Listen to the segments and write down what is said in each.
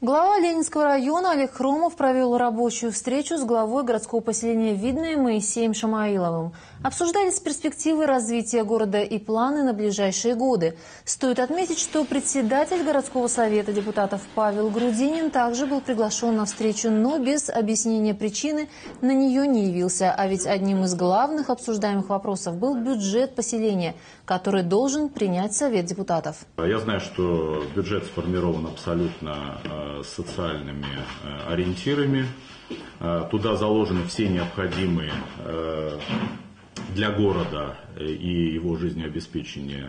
Глава Ленинского района Олег Хромов провел рабочую встречу с главой городского поселения Видное Моисеем Шамаиловым. Обсуждались перспективы развития города и планы на ближайшие годы. Стоит отметить, что председатель городского совета депутатов Павел Грудинин также был приглашен на встречу, но без объяснения причины на нее не явился. А ведь одним из главных обсуждаемых вопросов был бюджет поселения, который должен принять Совет депутатов. Я знаю, что бюджет сформирован абсолютно социальными ориентирами. Туда заложены все необходимые для города и его жизнеобеспечения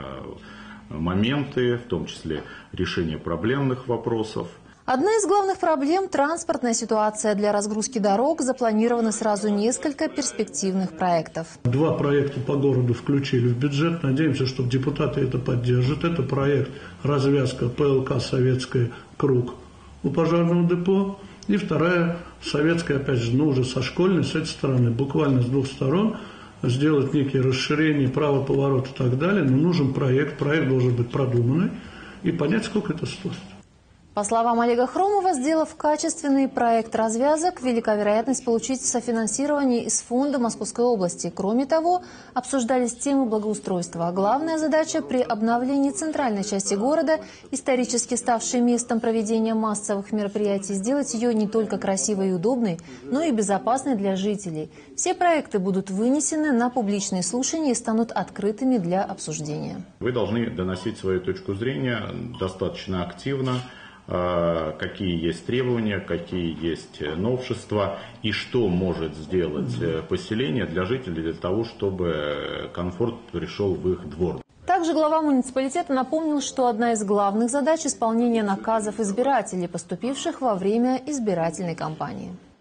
моменты, в том числе решение проблемных вопросов. Одна из главных проблем – транспортная ситуация. Для разгрузки дорог запланировано сразу несколько перспективных проектов. 2 проекта по городу включили в бюджет. Надеемся, что депутаты это поддержат. Это проект развязка ПЛК «Советская» круг у пожарного депо. И вторая советская, опять же, уже со школьной, с этой стороны, буквально с 2 сторон, сделать некие расширения, право поворота и так далее. Но нужен проект. Проект должен быть продуманный и понять, сколько это стоит. По словам Олега Хромова, сделав качественный проект развязок, велика вероятность получить софинансирование из фонда Московской области. Кроме того, обсуждались темы благоустройства. Главная задача при обновлении центральной части города, исторически ставшей местом проведения массовых мероприятий, сделать ее не только красивой и удобной, но и безопасной для жителей. Все проекты будут вынесены на публичные слушания и станут открытыми для обсуждения. Вы должны доносить свою точку зрения достаточно активно. Какие есть требования, какие есть новшества и что может сделать поселение для жителей для того, чтобы комфорт пришел в их двор. Также глава муниципалитета напомнил, что одна из главных задач – исполнение наказов избирателей, поступивших во время избирательной кампании.